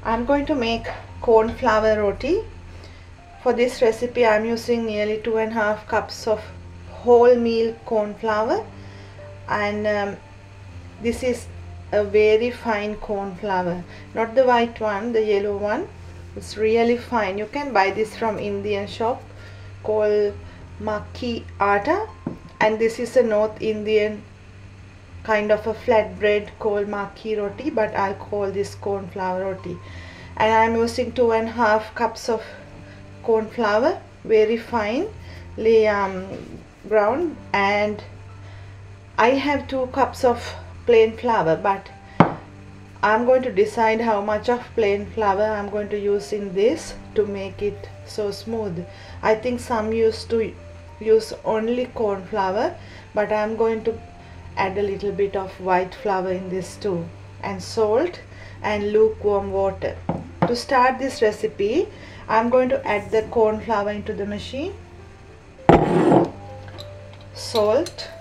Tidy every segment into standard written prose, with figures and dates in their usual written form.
I'm going to make corn flour roti. For this recipe I'm using nearly 2.5 cups of wholemeal corn flour, and this is a very fine corn flour, not the white one, the yellow one. It's really fine. You can buy this from Indian shop called Makki Atta, and this is a North Indian kind of a flatbread called Makki roti, but I'll call this corn flour roti. And I'm using 2.5 cups of corn flour, very finely ground, and I have 2 cups of plain flour, but I'm going to decide how much of plain flour I'm going to use in this to make it so smooth. I think some used to use only corn flour, but I'm going to add a little bit of white flour in this too, and salt and lukewarm water. To start this recipe, I'm going to add the corn flour into the machine, salt,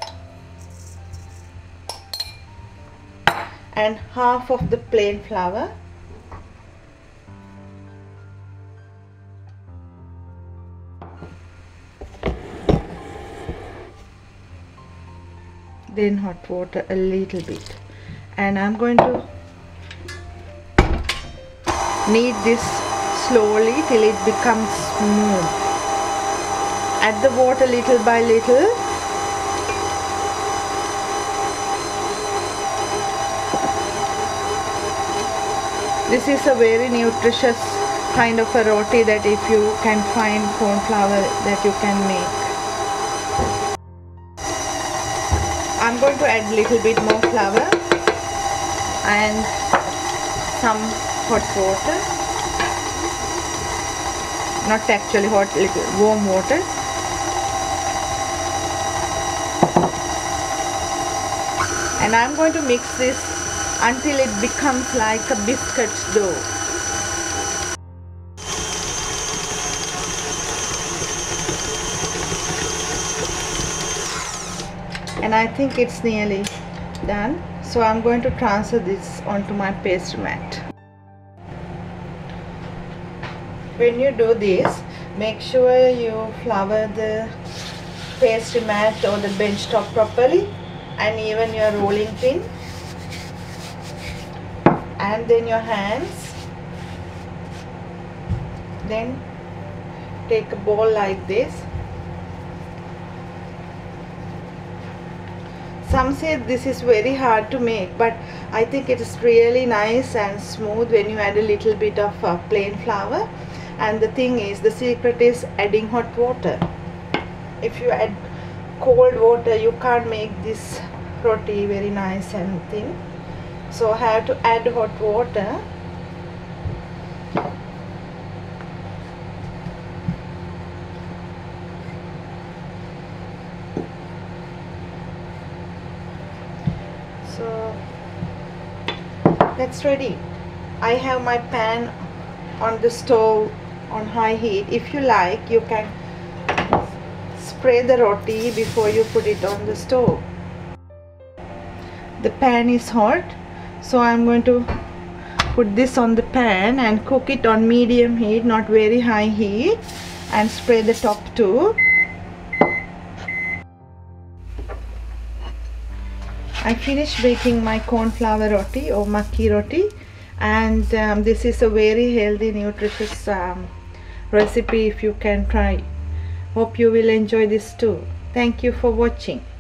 and half of the plain flour, then hot water a little bit, and I'm going to knead this slowly till it becomes smooth. Add the water little by little. This is a very nutritious kind of a roti that if you can find corn flour that you can make. I'm going to add a little bit more flour and some hot water, not actually hot, little warm water, and I'm going to mix this until it becomes like a biscuit dough. And I think it's nearly done, so I'm going to transfer this onto my pastry mat. When you do this, make sure you flour the pastry mat or the bench top properly, and even your rolling pin, and then your hands. Then take a ball like this. Some say this is very hard to make, but I think it is really nice and smooth when you add a little bit of plain flour. And the thing is, the secret is adding hot water. If you add cold water, you can't make this roti very nice and thin. So I have to add hot water. So that's ready. I have my pan on the stove on high heat. If you like, you can spray the roti before you put it on the stove. The pan is hot, so I'm going to put this on the pan and cook it on medium heat, not very high heat, and spray the top too. I finished baking my corn flour roti or Makki roti, and this is a very healthy, nutritious recipe if you can try. Hope you will enjoy this too. Thank you for watching.